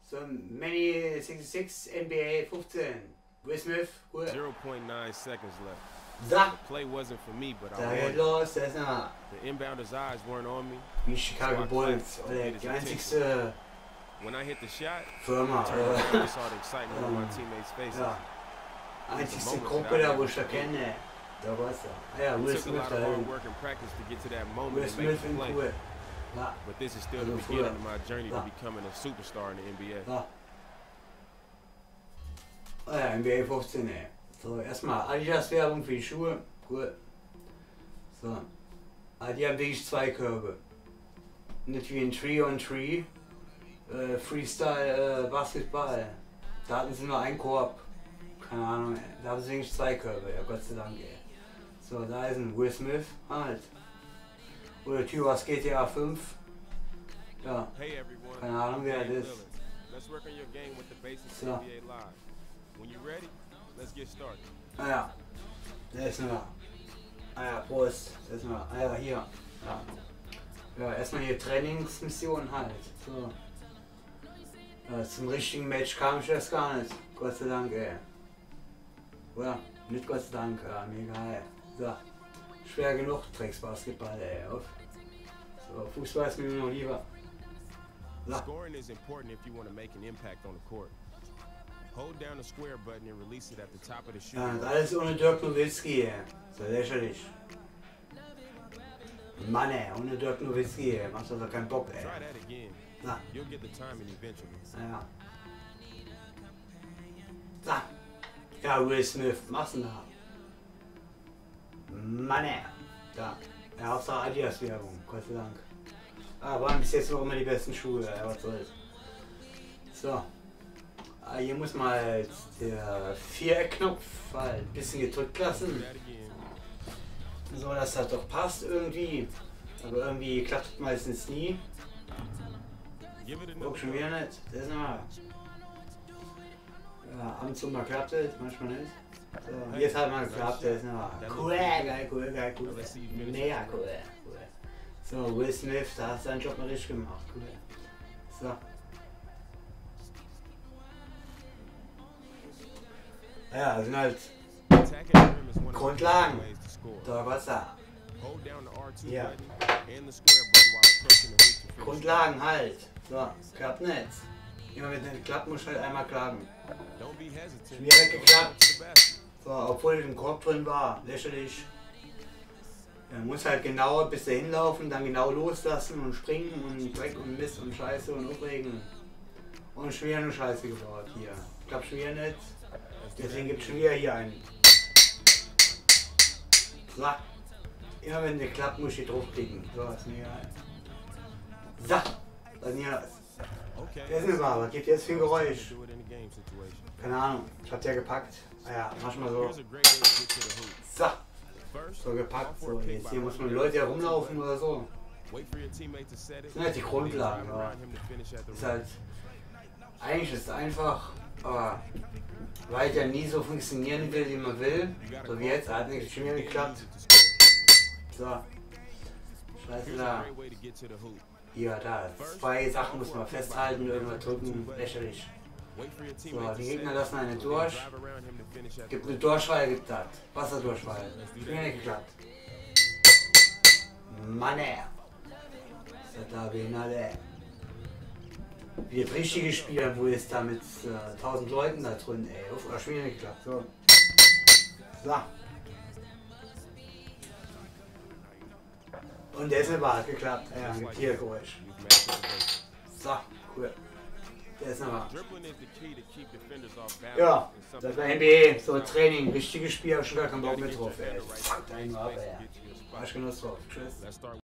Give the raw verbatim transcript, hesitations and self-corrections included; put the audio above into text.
So Many sixty-six, N B A fifteen. Will Smith, gut. zero point nine seconds left. Da! The play wasn't for me, but Da I geht won. los, da ist er. The inbounder's eyes weren't on me. Wie Chicago Bulls, oder die einzigste When I hit the shot, Firma, I turned around and äh, saw the excitement on my teammates' faces. ja, einzigste Gruppe da, wo ich da kenne. Da war's da. Ah ja, It Will took a Smith lot da of hard hin. work and practice to get to that Will moment and make Smith the in play. cool. Ja, But this is still the Also beginning früher. of my journey Ja. to becoming a superstar in the N B A. ja. Ah ja, N B A fünfzehn, ey. So, erstmal Adidas Werbung für die Schuhe. Gut. So. Ah, die haben wirklich zwei Körbe. Nicht wie ein Tree on Tree. Äh, Freestyle äh, Basketball. Da hatten sie nur einen Korb. Keine Ahnung, ey. Da haben sie wirklich zwei Körbe, ja Gott sei Dank, ey. So, da ist ein Will Smith halt. Oder Typ aus G T A fünf. Ja, Hey everyone, keine Ahnung wer I'm das Dame ist. Lillard. Let's work on your game with the basics So. of N B A Live. When you're ready, let's get started. Ah ja, der ist nur. Ah ja, Prost. Der ist nur. Ah ja, hier. Ja. Ja, erstmal hier Trainingsmission halt. So. Ja, zum richtigen Match kam ich erst gar nicht. Gott sei Dank, ey. Oder? Nicht Gott sei Dank, ja, mir egal. So. Schwer genug, Drecks Basketball, ey. Auf. So, Fußball ist mir nur noch lieber. So. Scoring is important if you want to make an impact on the court. Hold down the square button and release it at the top of the Ja, shooting. und alles ohne Dirk Nowitzki, ey. So lächerlich. Mann, ey, ohne Dirk Nowitzki, ey. Macht doch keinen Bock, ey. Try that again. Na, You'll get the timing eventually. ja. So. Ja, Will Smith, mach's denn da? Mann, ey. Da. Ja, Hauptsache Adidas Werbung, Gott sei Dank. Ah, waren bis jetzt noch immer die besten Schuhe, ey, was soll's. So. Ah, hier muss mal der Viereckknopf halt ein bisschen gedrückt Do lassen. that again. So, dass das doch passt irgendwie. Aber irgendwie klappt es meistens nie. Give it Guck another schon go. wieder nicht. Das ist nochmal. Ja, ab und zu mal klappt es, manchmal nicht. So, jetzt hat mal geklappt, das ist nochmal. Cool, geil, cool, geil, cool. Mega cool, cool. So, Will Smith, da hast du deinen Job mal richtig gemacht, cool. So. Ja, das sind halt Attacking the rim is one of the Grundlagen. best ways to score. da was da. Hold down the R two Ja. button and the square button while approaching the hoop to finish. Grundlagen halt. So, klappt nicht. Immer wenn es nicht klappt, muss ich halt einmal klagen. Don't be hesitant. Schwierig geklappt. Go to the basket. So, obwohl im Korb drin war, lächerlich. Man muss halt genau bis dahin laufen, dann genau loslassen und springen und Dreck und Mist und Scheiße und Aufregen. Und schon wieder eine Scheiße gebaut hier. Klappt schon wieder nicht. Deswegen gibt es schon wieder hier einen. So. Immer wenn der klappt, muss ich draufklicken. So, ist mir egal. So, was ist hier los? Okay. Der ist mir wahr, was gibt jetzt für ein Geräusch? Do it in a game situation. Keine Ahnung, ich hab der gepackt. Ah ja, mach mal so. Here's a great way to get to the hoop. So, First, so call gepackt. for So, a pick jetzt by hier muss man running Leute your R two herumlaufen button. oder so. Wait for your teammate to set it. Das sind halt die then Grundlagen, drive aber around him to finish at the ist rim. halt. Eigentlich ist es einfach, aber weil ja nie so funktionieren will, wie man will. So wie jetzt, hat nicht schon wieder geklappt. So. Scheiße Here's a da. great way to get to the hoop. Hier, da. Zwei Sachen muss man festhalten, irgendwas drücken. Lächerlich. Wait for your So, teammate die to Gegner set lassen it, eine then durch. drive around him to finish at the Gibt rim. eine Durchfall, gibt das. Wasserdurchfall. Schon wieder nicht geklappt. Mann, ey. Das da Benale. Wie das richtige Spiel, wo ist da mit äh, tausend Leuten da drin, ey. Uff, hat schon wieder nicht geklappt. So. So. Und der ist mir hat geklappt. Ja, mit Tiergeräusch. You've mastered the basics. So, cool. Der ist aber. Dribbling is the key to keep defenders off balance. Ja, and something das war like N B A, that. so Training, richtiges Spiel, hab schon gar keinen You Bock gotta mehr get your drauf, ey. defender right Fuck deinen space ab, to ey. get to your spot. Hab ich genug drauf. Tschüss. Let's start